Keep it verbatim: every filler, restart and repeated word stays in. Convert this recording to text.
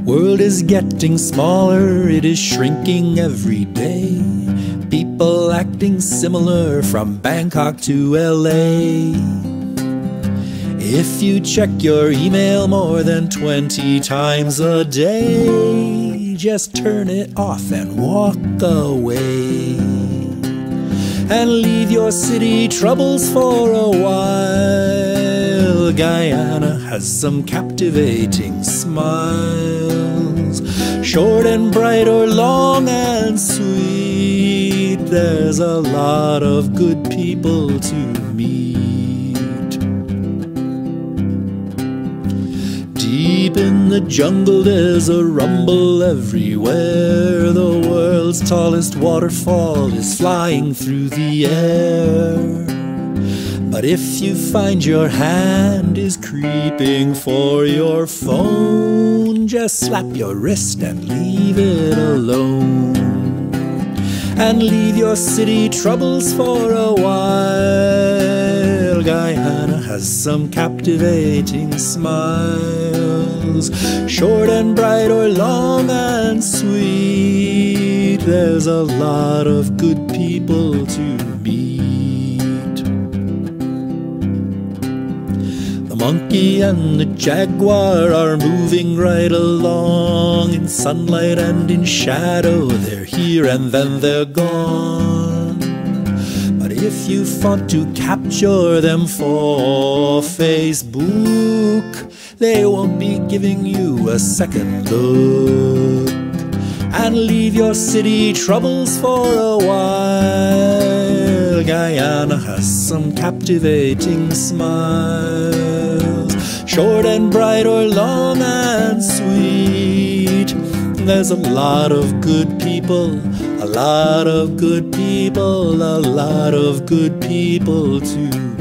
World is getting smaller, it is shrinking every day. People acting similar from Bangkok to L A. If you check your email more than twenty times a day, just turn it off and walk away. And leave your city troubles for a while. Guyana has some captivating smiles. Short and bright or long and sweet, there's a lot of good people to meet. Deep in the jungle there's a rumble everywhere. The world's tallest waterfall is flying through the air. But if you find your hand is creeping for your phone, just slap your wrist and leave it alone. And leave your city troubles for a while. Guyana has some captivating smiles. Short and bright or long and sweet, there's a lot of good people to meet. The monkey and the jaguar are moving right along. In sunlight and in shadow, they're here and then they're gone. But if you want to capture them for Facebook, they won't be giving you a second look. And leave your city troubles for a while. Guyana has some captivating smiles. Short and bright or long and sweet, there's a lot of good people, a lot of good people, a lot of good people to